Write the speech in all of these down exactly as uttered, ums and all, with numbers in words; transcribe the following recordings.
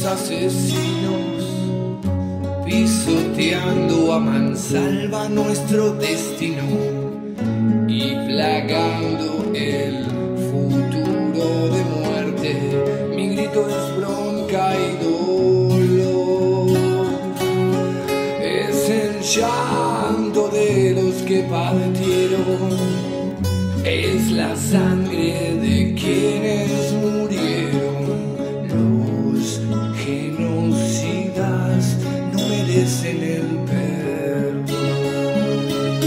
asesinos pisoteando a mansalva nuestro destino y plagando el futuro de muerte. Mi grito es bronca y dolor, es el llanto de los que partieron, es la sangre de quienes murieron. Los genocidas no merecen el perdón.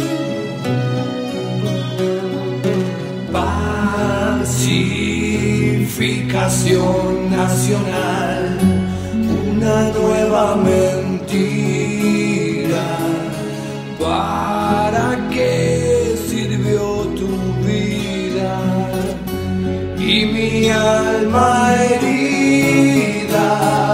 Pacificación nacional, una nueva mentira. ¿Para qué sirvió tu vida y mi alma herida?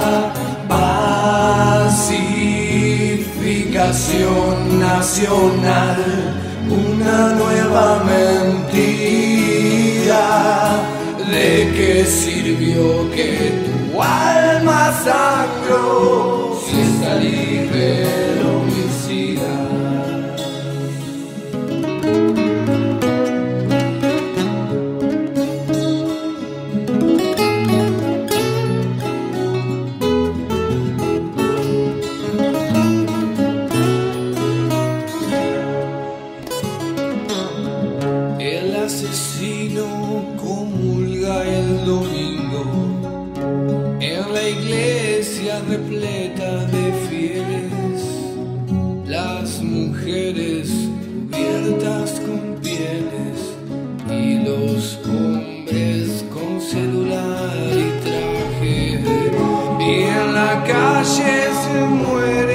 Pacificación nacional, una nueva mentira. ¿De qué sirvió que tu alma sangró si está libre el homicida? El asesino comulga el domingo en la iglesia repleta de fieles, las mujeres cubiertas con pieles y los hombres con celular y traje, y en la calle se muere